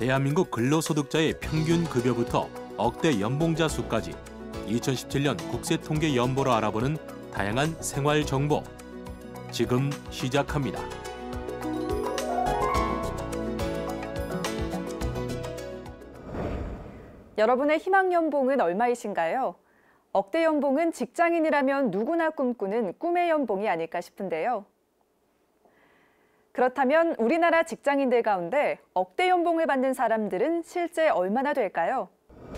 대한민국 근로소득자의 평균 급여부터 억대 연봉자 수까지 2017년 국세통계연보로 알아보는 다양한 생활 정보. 지금 시작합니다. 여러분의 희망 연봉은 얼마이신가요? 억대 연봉은 직장인이라면 누구나 꿈꾸는 꿈의 연봉이 아닐까 싶은데요. 그렇다면 우리나라 직장인들 가운데 억대 연봉을 받는 사람들은 실제 얼마나 될까요?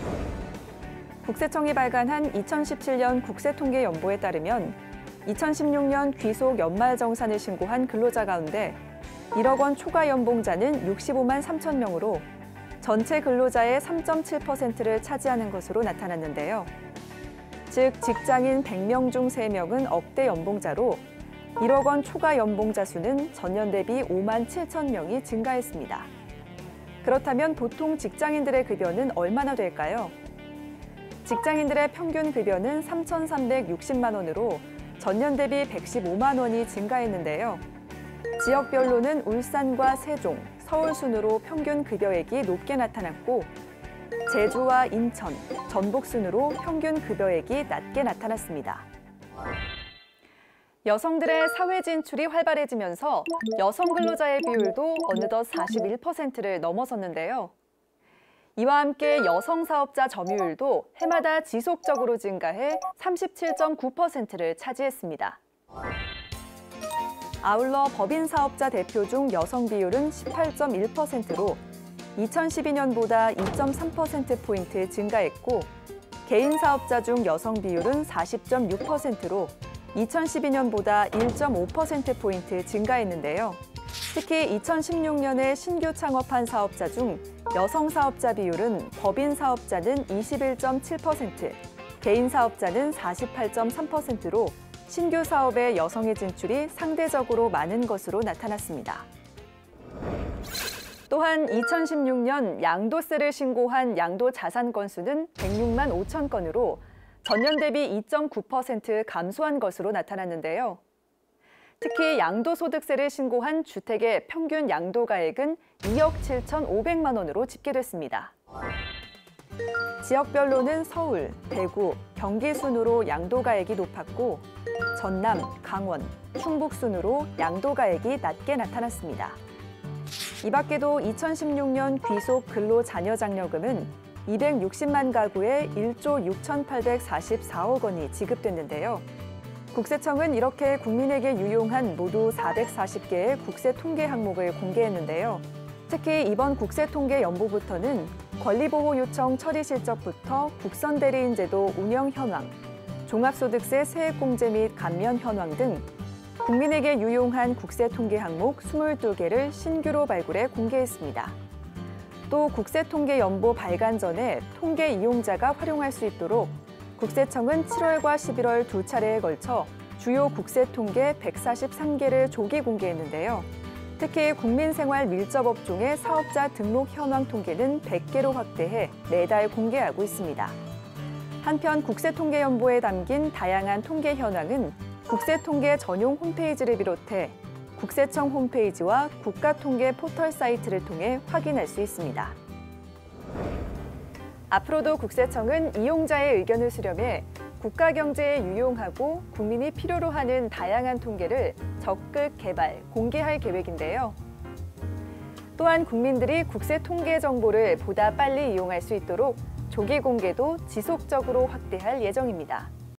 국세청이 발간한 2017년 국세통계연보에 따르면 2016년 귀속 연말정산을 신고한 근로자 가운데 1억 원 초과 연봉자는 65만 3천 명으로 전체 근로자의 3.7%를 차지하는 것으로 나타났는데요. 즉, 직장인 100명 중 3명은 억대 연봉자로 1억 원 초과 연봉자 수는 전년 대비 5만 7천 명이 증가했습니다. 그렇다면 보통 직장인들의 급여는 얼마나 될까요? 직장인들의 평균 급여는 3,360만 원으로 전년 대비 115만 원이 증가했는데요. 지역별로는 울산과 세종, 서울 순으로 평균 급여액이 높게 나타났고 제주와 인천, 전북 순으로 평균 급여액이 낮게 나타났습니다. 여성들의 사회 진출이 활발해지면서 여성 근로자의 비율도 어느덧 41%를 넘어섰는데요. 이와 함께 여성 사업자 점유율도 해마다 지속적으로 증가해 37.9%를 차지했습니다. 아울러 법인 사업자 대표 중 여성 비율은 18.1%로 2012년보다 2.3%포인트 증가했고 개인 사업자 중 여성 비율은 40.6%로 2012년보다 1.5%포인트 증가했는데요. 특히 2016년에 신규 창업한 사업자 중 여성 사업자 비율은 법인 사업자는 21.7%, 개인 사업자는 48.3%로 신규 사업에 여성의 진출이 상대적으로 많은 것으로 나타났습니다. 또한 2016년 양도세를 신고한 양도 자산 건수는 106만 5천 건으로 전년 대비 2.9% 감소한 것으로 나타났는데요. 특히 양도소득세를 신고한 주택의 평균 양도가액은 2억 7,500만 원으로 집계됐습니다. 지역별로는 서울, 대구, 경기 순으로 양도가액이 높았고 전남, 강원, 충북 순으로 양도가액이 낮게 나타났습니다. 이 밖에도 2016년 귀속 근로자녀장려금은 260만 가구에 1조 6,844억 원이 지급됐는데요. 국세청은 이렇게 국민에게 유용한 모두 440개의 국세 통계 항목을 공개했는데요. 특히 이번 국세 통계 연보부터는 권리보호 요청 처리 실적부터 국선 대리인 제도 운영 현황, 종합소득세 세액공제 및 감면 현황 등 국민에게 유용한 국세 통계 항목 22개를 신규로 발굴해 공개했습니다. 또 국세 통계 연보 발간 전에 통계 이용자가 활용할 수 있도록 국세청은 7월과 11월 두 차례에 걸쳐 주요 국세 통계 143개를 조기 공개했는데요. 특히 국민생활 밀접 업종의 사업자 등록 현황 통계는 100개로 확대해 매달 공개하고 있습니다. 한편 국세통계연보에 담긴 다양한 통계 현황은 국세통계 전용 홈페이지를 비롯해 국세청 홈페이지와 국가통계 포털 사이트를 통해 확인할 수 있습니다. 앞으로도 국세청은 이용자의 의견을 수렴해 국가 경제에 유용하고 국민이 필요로 하는 다양한 통계를 적극 개발, 공개할 계획인데요. 또한 국민들이 국세 통계 정보를 보다 빨리 이용할 수 있도록 조기 공개도 지속적으로 확대할 예정입니다.